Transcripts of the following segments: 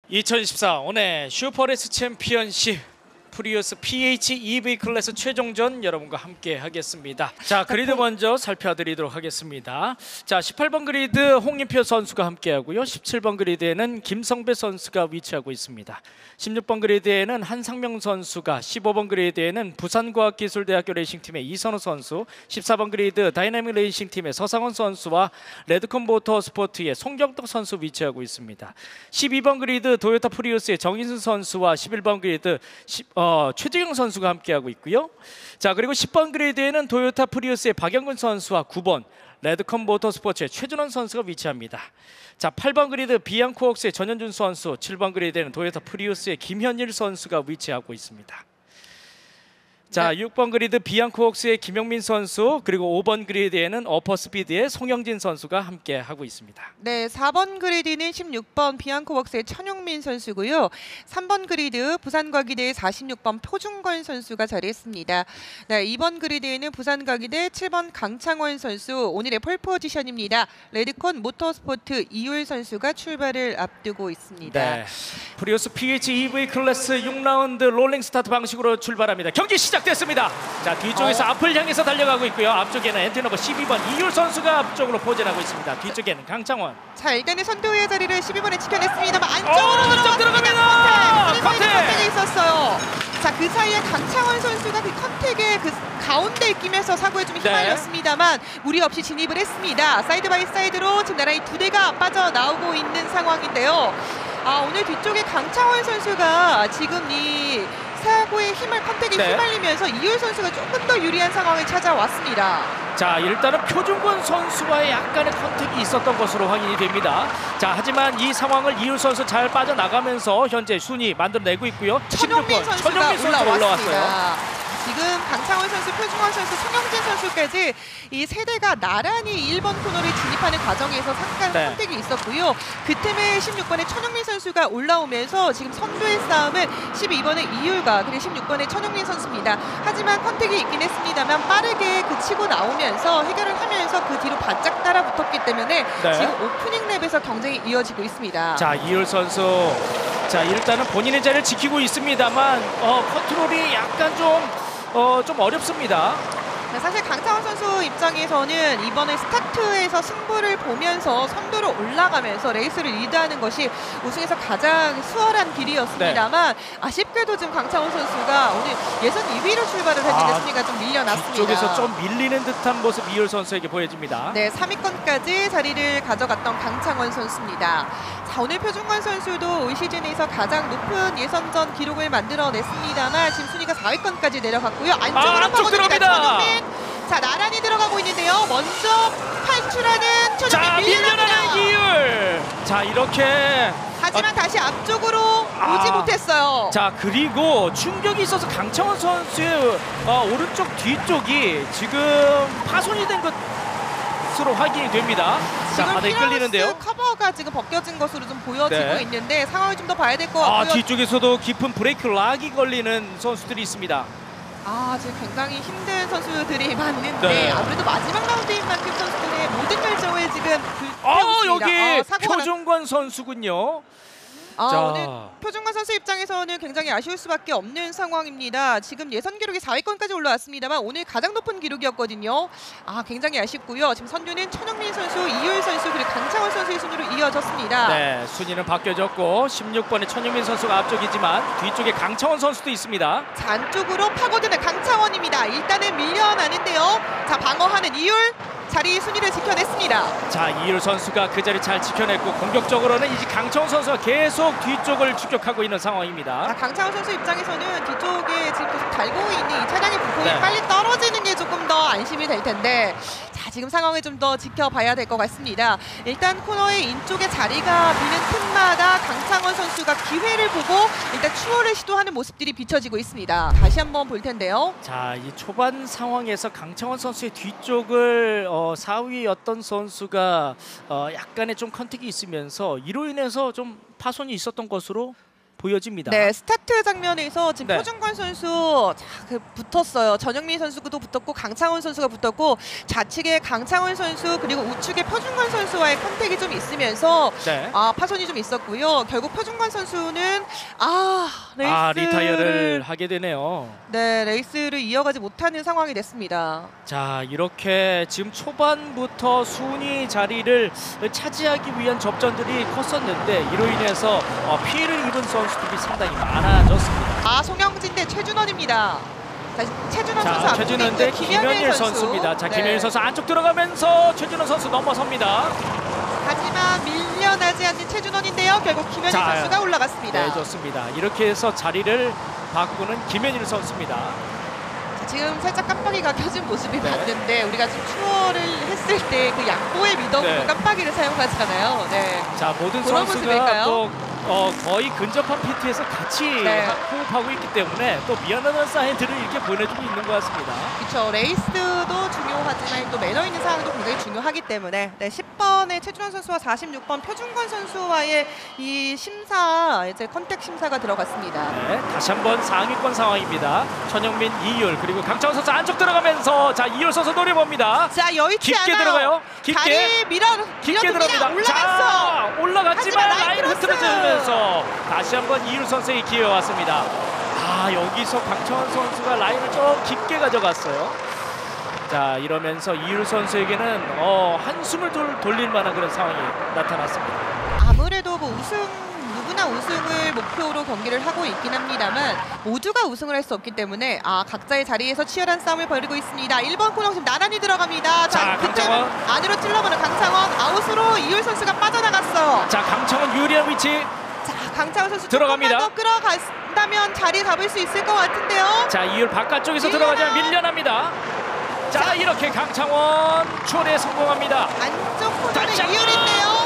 2024 오늘 슈퍼레스 챔피언십 프리우스 PHEV 클래스 최종전 여러분과 함께 하겠습니다. 자, 그리드 먼저 살펴드리도록 하겠습니다. 자, 18번 그리드 홍인표 선수가 함께 하고요. 17번 그리드에는 김성배 선수가 위치하고 있습니다. 16번 그리드에는 한상명 선수가, 15번 그리드에는 부산과학기술대학교 레이싱팀의 이선우 선수, 14번 그리드 다이나믹 레이싱팀의 서상원 선수와 레드컴 모터스포트의 송경덕 선수 위치하고 있습니다. 12번 그리드 도요타 프리우스의 정인순 선수와 11번 그리드 최재경 선수가 함께하고 있고요. 자, 그리고 10번 그리드에는 도요타 프리우스의 박영근 선수와 9번 레드컴 모터스포츠의 최준원 선수가 위치합니다. 자, 8번 그리드 비앙코웍스의 전현준 선수, 7번 그리드에는 도요타 프리우스의 김현일 선수가 위치하고 있습니다. 자, 6번 그리드 비앙코웍스의 김영민 선수, 그리고 5번 그리드에는 어퍼스피드의 송영진 선수가 함께 하고 있습니다. 네, 4번 그리드는 16번 비앙코웍스의 천용민 선수고요. 3번 그리드 부산과기대의 46번 표중건 선수가 자리했습니다. 네, 2번 그리드에는 부산과기대 7번 강창원 선수, 오늘의 폴 포지션입니다. 레드콘 모터스포트 이율 선수가 출발을 앞두고 있습니다. 네, 프리우스 PHEV 클래스 6라운드 롤링 스타트 방식으로 출발합니다. 경기 시작됐습니다. 자, 뒤쪽에서 앞을 향해서 달려가고 있고요. 앞쪽에는 엔트너버 12번 이율 선수가 앞쪽으로 포진하고 있습니다. 뒤쪽에는 강창원. 자, 일단은 선두의 자리를 12번에 지켜냈습니다만 안쪽으로 들어갑니다. 컨택에 있었어요. 자, 그 사이에 강창원 선수가 그 컨택의 그 가운데 끼면서 사고에 좀 휘말렸습니다만 무리 없이 진입을 했습니다. 사이드 바이 사이드로 지금 나란히 두 대가 빠져나오고 있는 상황인데요. 오늘 뒤쪽에 강창원 선수가 지금 이 사고의 힘을 컨택에 휘말리면서 이율 선수가 조금 더 유리한 상황을 찾아왔습니다. 자, 일단은 표중권 선수와의 약간의 컨택이 있었던 것으로 확인이 됩니다. 자, 하지만 이 상황을 이율 선수 잘 빠져나가면서 현재 순위 만들어내고 있고요. 천용민 선수가 올라왔어요. 지금 강창원 선수, 표중원 선수, 송영진 선수까지 이 세대가 나란히 1번 코너를 진입하는 과정에서 잠깐 선택이 있었고요. 그 틈에 16번의 천용민 선수가 올라오면서 지금 선두의 싸움은 12번의 이율과 그리고 16번의 천용민 선수입니다. 하지만 컨택이 있긴 했습니다만 빠르게 그 치고 나오면서 해결을 하면서 그 뒤로 바짝 따라붙었기 때문에 지금 오프닝 랩에서 경쟁이 이어지고 있습니다. 자, 이율 선수, 자, 일단은 본인의 자리를 지키고 있습니다만 컨트롤이 약간 좀 어렵습니다. 네, 사실 강창원 선수 입장에서는 이번에 스타트에서 승부를 보면서 선두로 올라가면서 레이스를 리드하는 것이 우승에서 가장 수월한 길이었습니다만 아쉽게도 지금 강창원 선수가 오늘 예선 2위로 출발을 했는데 순위가 좀 밀려났습니다. 뒤쪽에서 좀 밀리는 듯한 모습 이율 선수에게 보여집니다. 네, 3위권까지 자리를 가져갔던 강창원 선수입니다. 자, 오늘 표중건 선수도 올 시즌에서 가장 높은 예선전 기록을 만들어냈습니다만 지금 순위가 4위권까지 내려갔고요. 안쪽으로 파고듭니다. 자, 나란히 들어가고 있는데요. 먼저 탈출하는 천용민 밀려나는 이율. 자, 이렇게 하지만 다시 앞쪽으로 오지 못했어요. 자, 그리고 충격이 있어서 강창원 선수의 오른쪽 뒤쪽이 지금 파손이 된 것으로 확인이 됩니다. 자, 바닥에 끌리는데요. 커버가 지금 벗겨진 것으로 좀 보여지고 있는데 상황을 좀 더 봐야 될 것 같고요. 뒤쪽에서도 깊은 브레이크 락이 걸리는 선수들이 있습니다. 지금 굉장히 힘든 선수들이 많은데 아무래도 마지막 라운드인 만큼 선수들의 모든 결정을 지금 여기 표중권 선수군요. 오늘 표중건 선수 입장에서는 굉장히 아쉬울 수밖에 없는 상황입니다. 지금 예선 기록이 4위권까지 올라왔습니다만 오늘 가장 높은 기록이었거든요. 굉장히 아쉽고요. 지금 선두는 천용민 선수, 이율 선수, 그리고 강창원 선수의 순위로 이어졌습니다. 네, 순위는 바뀌어졌고 16번의 천용민 선수가 앞쪽이지만 뒤쪽에 강창원 선수도 있습니다. 자, 안쪽으로 파고드는 강창원입니다. 일단은 밀려나는데요. 자, 방어하는 이율. 자리 순위를 지켜냈습니다. 자, 이율 선수가 그 자리 잘 지켜냈고 공격적으로는 이제 강창원 선수가 계속 뒤쪽을 추격하고 있는 상황입니다. 자, 강창원 선수 입장에서는 뒤쪽에 지금 계속 달고 있는 이 차량의 부품이 빨리 떨어지는 게 조금 더 안심이 될 텐데 자, 지금 상황을 좀 더 지켜봐야 될 것 같습니다. 일단 코너의 인쪽에 자리가 비는 틈마다 강창원 선수가 기회를 보고 일단 추월을 시도하는 모습들이 비춰지고 있습니다. 다시 한번 볼 텐데요. 자, 이 초반 상황에서 강창원 선수의 뒤쪽을 4위였던 선수가 약간의 좀 컨택이 있으면서 이로 인해서 좀 파손이 있었던 것으로 보여집니다. 네, 스타트 장면에서 지금 네. 표준관 선수 붙었어요. 전영민 선수도 붙었고 강창원 선수가 붙었고 좌측에 강창원 선수 그리고 우측에 표준관 선수와의 컨택이 좀 있으면서 네. 파손이 좀 있었고요. 결국 표준관 선수는 리타이어를 하게 되네요. 네, 레이스를 이어가지 못하는 상황이 됐습니다. 자, 이렇게 지금 초반부터 순위 자리를 차지하기 위한 접전들이 컸었는데 이로 인해서 피해를 입은 선수들이 상당히 많아졌습니다. 송영진 대 최준원입니다. 최준원 선수 자, 앞쪽에 최준원 대 있고요. 김현일 선수입니다. 자, 김현일 선수 안쪽 들어가면서 최준원 선수 넘어섭니다. 하지만 밀려나지 않는 최준원인데요. 결국 김현일 자, 선수가 올라갔습니다. 네, 좋습니다. 이렇게 해서 자리를 바꾸는 김현일 선수입니다. 지금 살짝 깜빡이가 켜진 모습이 네. 봤는데 우리가 지금 추월을 했을 때 그 양보의 미덕으로 네. 깜빡이를 사용하잖아요. 네. 자, 모든 그런 선수가 모습일까요? 또 거의 근접한 PT에서 같이 네. 호흡하고 있기 때문에 또 미안하다는 사인들을 이렇게 보내주고 있는 것 같습니다. 그렇죠. 레이스도 중요하지만 또 매너 있는 상황도 굉장히 중요하기 때문에 10번의 최준원 선수와 46번 표준권 선수와의 이 심사 이제 컨택 심사가 들어갔습니다. 네, 다시 한번 상위권 상황입니다. 천영민, 이율 그리고 강창원 선수 안쪽 들어가면서 자 이율 선수 노려봅니다. 자, 여의치 깊게 않아요. 들어가요. 깊게 다리 깊게 들어갑니다. 올라갔어. 자, 올라갔지만 하지만 라인 크로스. 흐트러지면서 다시 한번 이율 선수의 기회가 왔습니다. 여기서 강창원 선수가 라인을 좀 깊게 가져갔어요. 자, 이러면서 이율 선수에게는 한숨을 돌릴 만한 그런 상황이 나타났습니다. 아무래도 누구나 우승을 목표로 경기를 하고 있긴 합니다만 모두가 우승을 할 수 없기 때문에 각자의 자리에서 치열한 싸움을 벌이고 있습니다. 1번 코너 지금 나란히 들어갑니다. 자, 그때 강창원. 안으로 찔러보는 강창원, 아웃으로 이율 선수가 빠져나갔어요. 자, 강창원 유리한 위치. 자, 강창원 선수 들어갑니다. 조금만 더 끌어간다면 자리 잡을 수 있을 것 같은데요. 자, 이율 바깥쪽에서 들어가자면 밀려납니다. 자, 이렇게 강창원 초대에 성공합니다. 안쪽 코너는 다시 이율인데요.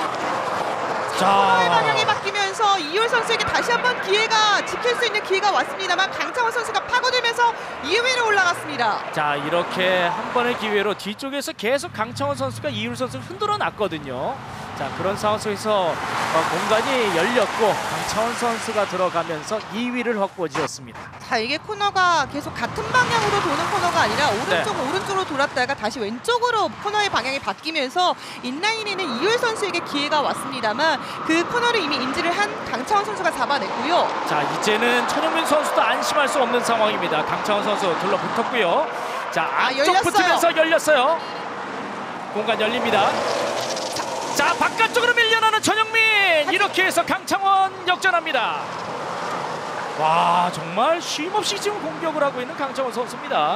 자, 코너의 방향이 바뀌면서 이율 선수에게 다시 한번 기회가 지킬 수 있는 기회가 왔습니다만 강창원 선수가 파고들면서 2위로 올라갔습니다. 자, 이렇게 한 번의 기회로 뒤쪽에서 계속 강창원 선수가 이율 선수를 흔들어 놨거든요. 자, 그런 상황 속에서 공간이 열렸고 강창원 선수가 들어가면서 2위를 확보지었습니다. 자, 이게 코너가 계속 같은 방향으로 도는 코너가 아니라 오른쪽으로 돌았다가 다시 왼쪽으로 코너의 방향이 바뀌면서 인라인에는 이율 선수에게 기회가 왔습니다만 그 코너를 이미 인지를 한 강창원 선수가 잡아냈고요. 자, 이제는 천영민 선수도 안심할 수 없는 상황입니다. 강창원 선수 둘러붙었고요. 자, 안쪽 열렸어요. 붙으면서 열렸어요. 공간 열립니다. 자, 바깥쪽으로 밀려나는 전영민. 이렇게 해서 강창원 역전합니다. 와, 정말 쉼없이 지금 공격을 하고 있는 강창원 선수입니다.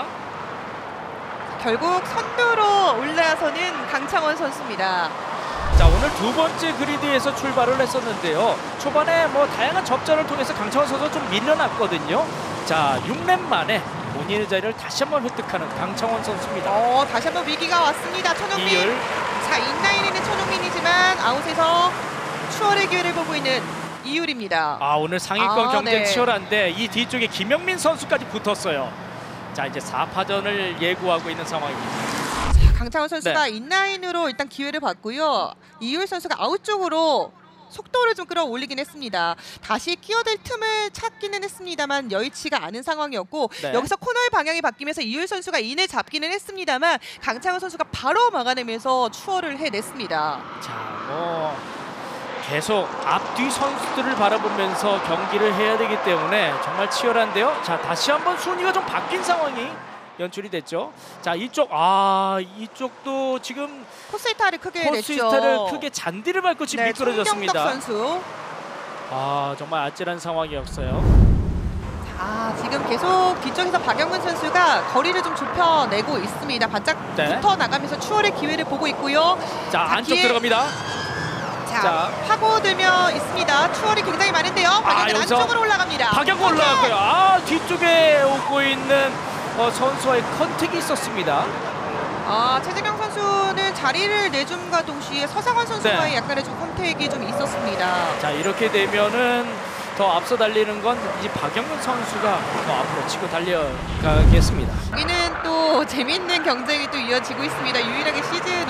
결국 선두로 올라서는 강창원 선수입니다. 자, 오늘 두 번째 그리드에서 출발을 했었는데요. 초반에 다양한 접전을 통해서 강창원 선수가 좀 밀려났거든요. 자, 6렙 만에 본인의 자리를 다시 한번 획득하는 강창원 선수입니다. 다시 한번 위기가 왔습니다. 천영민. 이율. 자, 인라인에는 천영민이지만 아웃에서 추월의 기회를 보고 있는 이율입니다. 오늘 상위권 경쟁 네. 치열한데 이 뒤쪽에 김영민 선수까지 붙었어요. 자, 이제 4파전을 예고하고 있는 상황입니다. 강창원 선수가 인라인으로 일단 기회를 받고요. 이율 선수가 아웃 쪽으로 속도를 좀 끌어올리긴 했습니다. 다시 끼어들 틈을 찾기는 했습니다만 여의치가 않은 상황이었고 여기서 코너의 방향이 바뀌면서 이율 선수가 인을 잡기는 했습니다만 강창원 선수가 바로 막아내면서 추월을 해냈습니다. 자, 계속 앞뒤 선수들을 바라보면서 경기를 해야 되기 때문에 정말 치열한데요. 자, 다시 한번 순위가 좀 바뀐 상황이 연출이 됐죠. 자, 이쪽도 지금 코스 이탈을 크게 코스 냈죠. 이탈을 크게 잔디를 밟고 지금 미끄러졌습니다. 송경덕 선수. 정말 아찔한 상황이었어요. 지금 계속 뒤쪽에서 박영근 선수가 거리를 좀 좁혀내고 있습니다. 바짝 붙어 나가면서 추월의 기회를 보고 있고요. 자, 안쪽 들어갑니다. 자, 파고들며 있습니다. 추월이 굉장히 많은데요. 박영근 안쪽으로 올라갑니다. 박영근 올라갔고요. 뒤쪽에 오고 있는 선수와의 컨택이 있었습니다. 최재경 선수는 자리를 내줌과 동시에 서상원 선수와의 약간의 좀 컨택이 좀 있었습니다. 자, 이렇게 되면은 더 앞서 달리는 건 이제 박영근 선수가 더 앞으로 치고 달려가겠습니다. 여기는 또 재밌는 경쟁이 또 이어지고 있습니다. 유일하게 시즌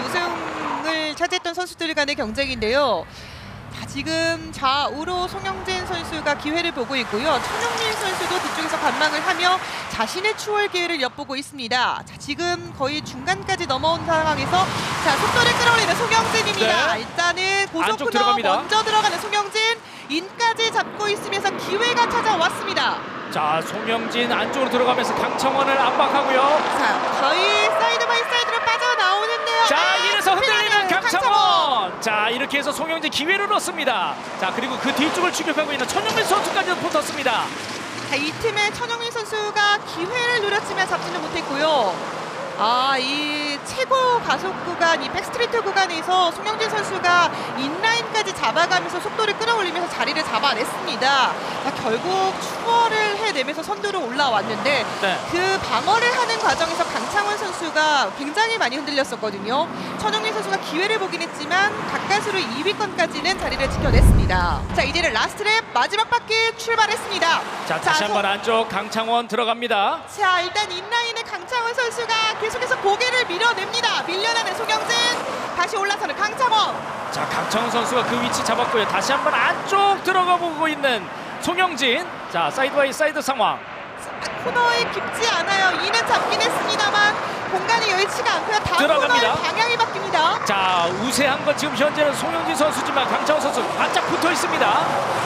우승을 차지했던 선수들 간의 경쟁인데요. 자, 지금 좌우로 송영진 선수가 선수가 기회를 보고 있고요. 천영민 선수도 뒤쪽에서 관망을 하며 자신의 추월 기회를 엿보고 있습니다. 자, 지금 거의 중간까지 넘어온 상황에서 자, 속도를 끌어올리는 송영진입니다. 네. 일단은 고속 안쪽 코너 들어갑니다. 먼저 들어가는 송영진, 인까지 잡고 있으면서 기회가 찾아왔습니다. 자, 송영진 안쪽으로 들어가면서 강창원을 압박하고요. 자, 거의 사이드 바이 사이드로 빠져나오는데요. 자, 아, 이래서 흔들리는 피나는 강창원. 자, 이렇게 해서 송영진 기회를 얻습니다. 자, 그리고 그 뒤쪽을 추격하고 있는 천영민 선수까지 붙었습니다. 자, 이 팀의 천영민 선수가 기회를 노렸지만 잡지는 못했고요. 아, 이 최고 가속 구간, 이 백스트리트 구간에서 송영진 선수가 인라인까지 잡아가면서 속도를 끌어올리면서 자리를 잡아냈습니다. 자, 결국 추월을 해내면서 선두로 올라왔는데 네. 그 방어를 하는 과정에서 강창원 선수가 굉장히 많이 흔들렸었거든요. 천영민 선수가 기회를 보긴 했지만 가까스로 2위권까지는 자리를 지켜냈습니다. 자, 이제는 라스트 랩 마지막 바퀴 출발했습니다. 자, 다시 한번 안쪽 강창원 들어갑니다. 자, 일단 인라인의 강창원 선수가 계속해서 고개를 밀어냅니다. 밀려나는 송영진, 다시 올라서는 강창원. 자, 강창원 선수가 그 위치 잡았고요. 다시 한번 안쪽 들어가 보고 있는 송영진. 자, 사이드 바이 사이드 상황. 코너에 깊지 않아요. 이는 잡긴 했습니다만 공간이 여의치가 않고요. 다음 들어갑니다. 코너의 방향이 바뀝니다. 자, 우세한 건 지금 현재는 송영진 선수지만 강창원 선수 바짝 붙어 있습니다.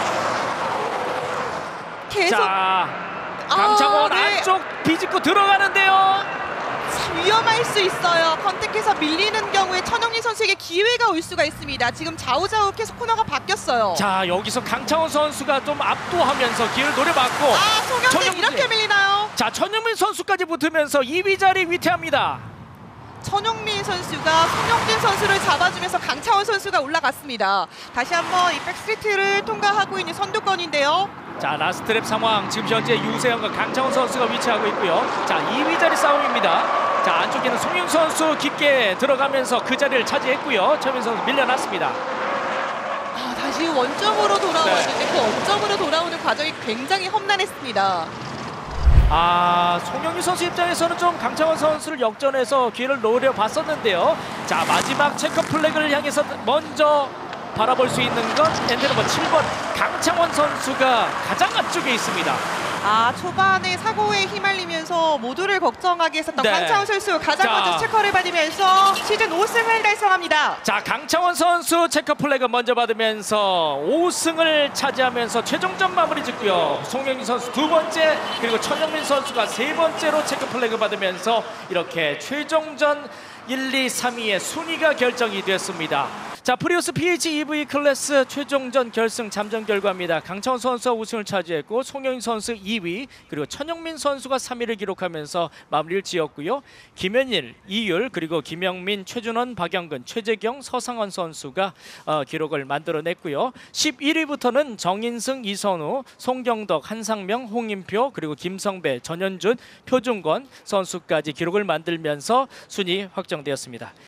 계속 자, 강창원 네. 안쪽 비집고 들어가는데요. 위험할 수 있어요. 컨택해서 밀리는 경우에 천영민 선수에게 기회가 올 수가 있습니다. 지금 좌우좌우 계속 코너가 바뀌었어요. 자, 여기서 강창원 선수가 좀 압도하면서 기회를 노려봤고, 아, 송영진 천영민. 이렇게 밀리나요? 자, 천영민 선수까지 붙으면서 2위 자리 위태합니다. 천영민 선수가 송영진 선수를 잡아주면서 강창원 선수가 올라갔습니다. 다시 한번 이 백스트리트를 통과하고 있는 선두권인데요. 자, 라스트 랩 상황 지금 현재 유세영과 강창원 선수가 위치하고 있고요. 자, 2위 자리 싸움입니다. 자, 안쪽에는 송영 선수 깊게 들어가면서 그 자리를 차지했고요. 천민 선수 밀려났습니다. 아, 다시 원점으로 돌아왔는데 그 원점으로 돌아오는 과정이 굉장히 험난했습니다. 아, 송영규 선수 입장에서는 좀 강창원 선수를 역전해서 기회를 노려봤었는데요. 자, 마지막 체커 플래그를 향해서 먼저 바라볼 수 있는 건 엔드 넘버 7번 강창원 선수가 가장 앞쪽에 있습니다. 아, 초반에 사고에 휘말리면서 모두를 걱정하게 했었던 네. 강창원 선수 가장 자. 먼저 체커를 받으면서 시즌 5승을 달성합니다. 자, 강창원 선수 체커 플래그 먼저 받으면서 5승을 차지하면서 최종전 마무리 짓고요. 송영민 선수 두 번째, 그리고 천영민 선수가 세 번째로 체커 플래그 받으면서 이렇게 최종전 1, 2, 3위의 순위가 결정이 됐습니다. 자, 프리우스 PHEV 클래스 최종전 결승 잠정 결과입니다. 강창원 선수가 우승을 차지했고 송영민 선수 2위, 그리고 천영민 선수가 3위를 기록하면서 마무리를 지었고요. 김현일, 이율, 그리고 김영민, 최준원, 박영근, 최재경, 서상원 선수가 기록을 만들어냈고요. 11위부터는 정인승, 이선우, 송경덕, 한상명, 홍인표, 그리고 김성배, 전현준, 표준권 선수까지 기록을 만들면서 순위 확정되었습니다.